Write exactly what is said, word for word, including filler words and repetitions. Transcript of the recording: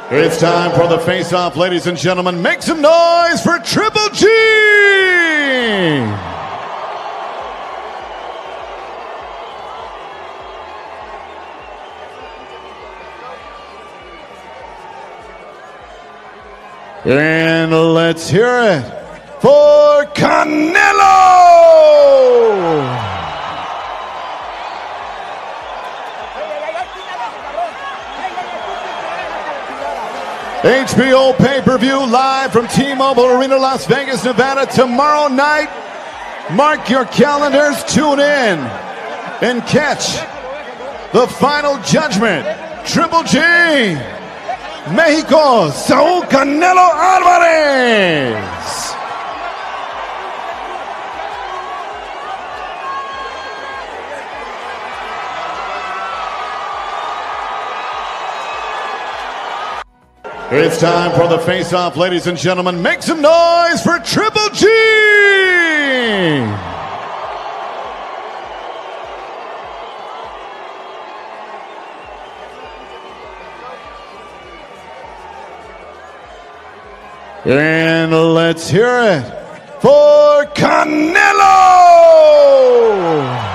It's time for the face-off, ladies and gentlemen. Make some noise for Triple G! And let's hear it for Canelo! H B O pay-per-view live from T-Mobile Arena, Las Vegas, Nevada, tomorrow night. Mark your calendars, tune in, and catch the final judgment. Triple G, Mexico, Saúl Canelo Álvarez. It's time for the face-off, ladies and gentlemen. Make some noise for Triple G! And let's hear it for Canelo!